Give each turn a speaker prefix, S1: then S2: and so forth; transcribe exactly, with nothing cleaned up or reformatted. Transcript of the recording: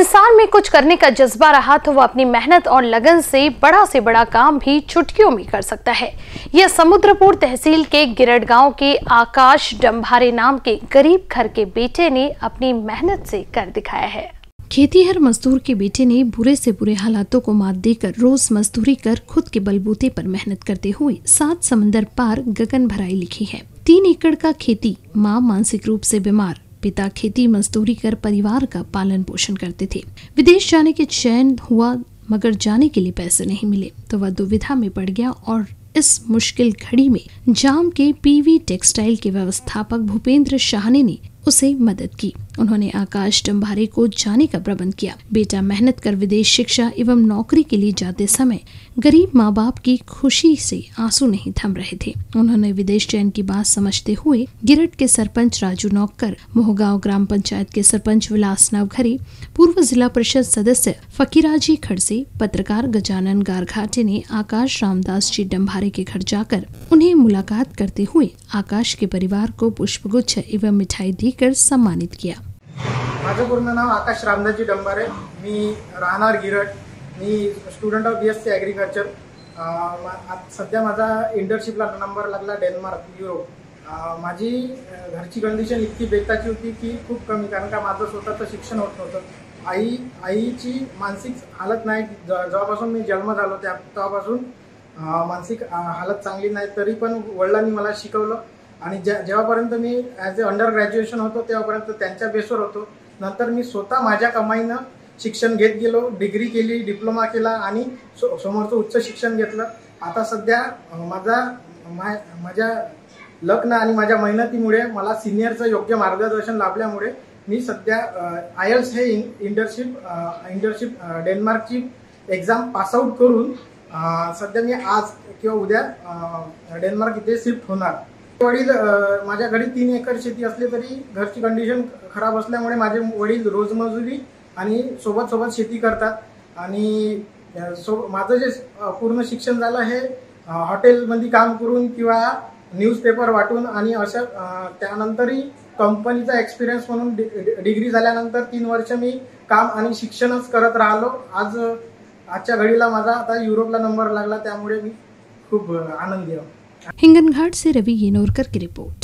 S1: इंसान में कुछ करने का जज्बा रहा तो वो अपनी मेहनत और लगन से बड़ा से बड़ा काम भी चुटकियों में कर सकता है। यह समुद्रपुर तहसील के गिरड गांव के आकाश डंभारे नाम के गरीब घर के बेटे ने अपनी मेहनत से कर दिखाया है। खेतीहर मजदूर के बेटे ने बुरे से बुरे हालातों को मात देकर रोज मजदूरी कर खुद के बलबूते पर मेहनत करते हुए सात समंदर पार गगन भराई लिखी है। तीन एकड़ का खेती, माँ मानसिक रूप से बीमार, पिता खेती मजदूरी कर परिवार का पालन पोषण करते थे। विदेश जाने के चयन हुआ मगर जाने के लिए पैसे नहीं मिले तो वह दुविधा में पड़ गया और इस मुश्किल घड़ी में जाम के पीवी टेक्सटाइल के व्यवस्थापक भूपेंद्र शाहने ने उसे मदद की। उन्होंने आकाश डंभारे को जाने का प्रबंध किया। बेटा मेहनत कर विदेश शिक्षा एवं नौकरी के लिए जाते समय गरीब माँ बाप की खुशी से आंसू नहीं थम रहे थे। उन्होंने विदेश चयन की बात समझते हुए गिरड के सरपंच राजू नौकर, मोहगांव ग्राम पंचायत के सरपंच विलास नवघरे, पूर्व जिला परिषद सदस्य फकीराजी खड़से, पत्रकार गजानन गारघाटे ने आकाश रामदास जी डंभारे के घर जाकर उन्हें मुलाकात करते हुए आकाश के परिवार को पुष्पगुच्छ एवं मिठाई देकर सम्मानित किया।
S2: माझं पूर्ण नाव आकाश रामदासजी डंभारे, मी राहणार गिरड, मी student of B S C agriculture. सध्या माझा इंटर्नशिपला नंबर लागला डेन्मार्क, युरोप। माझी घरची कंडिशन इतकी बेताची होती की खूप कमी, कारण का माझं स्वतःचं शिक्षण होत नव्हतं। आई आईची मानसिक हालत नाही, जेव्हापासून मी जन्म झालो त्या तेव्हापासून मानसिक हालत चांगली नाही, तरी पण वडिलांनी मला शिकवलं आणि जेव्हापर्यंत मी ॲज ए अंडर ग्रॅज्युएशन होतो तेव्हापर्यंत त्यांच्या बेसवर होतो। नंतर मी स्वतः माझ्या कमाईनं शिक्षण घेत गेलो, डिग्री केली, डिप्लोमा केला आणि समोरचं उच्च शिक्षण घेतलं। आता सध्या माझा माझ्या लग्न आणि माझ्या मेहनतीमुळे मला सिनियरचं योग्य मार्गदर्शन लाभल्यामुळे मी सध्या आयएल्स हे इंटर्नशिप इंटर्नशिप डेन्मार्कची एक्झाम पास आउट करून सध्या मी आज किंवा उद्या डेन्मार्क इथे शिफ्ट होणार। वडील माझ्या घरी तीन एकर शेती असली तरी घरची कंडिशन खराब असल्यामुळे माझे वडील रोजमजुरी आणि सोबत सोबत शेती करतात आणि माझं जे पूर्ण शिक्षण झालं हे हॉटेलमध्ये काम करून किंवा न्यूजपेपर वाटून आणि अशा त्यानंतरही कंपनीचा एक्सपिरियन्स म्हणून डिग्री झाल्यानंतर तीन वर्ष मी काम आणि शिक्षणच करत राहिलो। आज आजच्या घडीला माझा आता युरोपला नंबर लागला, त्यामुळे मी खूप आनंदी आहे।
S1: हिंगनघाट से रवि येनोरकर की रिपोर्ट।